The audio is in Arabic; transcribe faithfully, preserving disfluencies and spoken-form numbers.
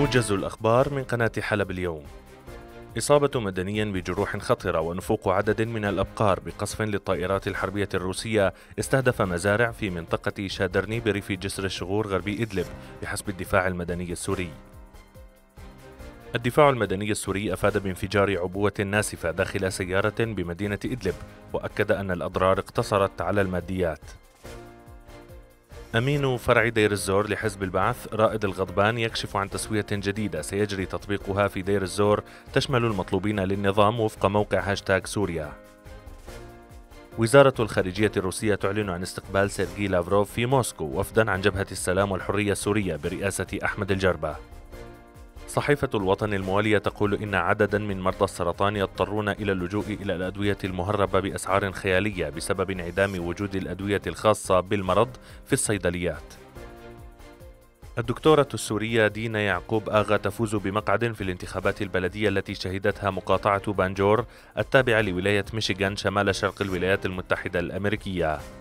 موجز الأخبار من قناة حلب اليوم. إصابة مدني بجروح خطرة ونفوق عدد من الأبقار بقصف للطائرات الحربية الروسية استهدف مزارع في منطقة شادرني بريف جسر الشغور غربي إدلب بحسب الدفاع المدني السوري. الدفاع المدني السوري أفاد بانفجار عبوة ناسفة داخل سيارة بمدينة إدلب، وأكد أن الأضرار اقتصرت على الماديات. أمين فرع دير الزور لحزب البعث رائد الغضبان يكشف عن تسوية جديدة سيجري تطبيقها في دير الزور تشمل المطلوبين للنظام وفق موقع هاشتاغ سوريا. وزارة الخارجية الروسية تعلن عن استقبال سيرجي لافروف في موسكو وفدا عن جبهة السلام والحرية السورية برئاسة أحمد الجربة. صحيفة الوطن الموالية تقول إن عددا من مرضى السرطان يضطرون إلى اللجوء إلى الأدوية المهربة بأسعار خيالية بسبب انعدام وجود الأدوية الخاصة بالمرض في الصيدليات. الدكتورة السورية دينا يعقوب آغا تفوز بمقعد في الانتخابات البلدية التي شهدتها مقاطعة بانجور التابعة لولاية ميشيغان شمال شرق الولايات المتحدة الأمريكية.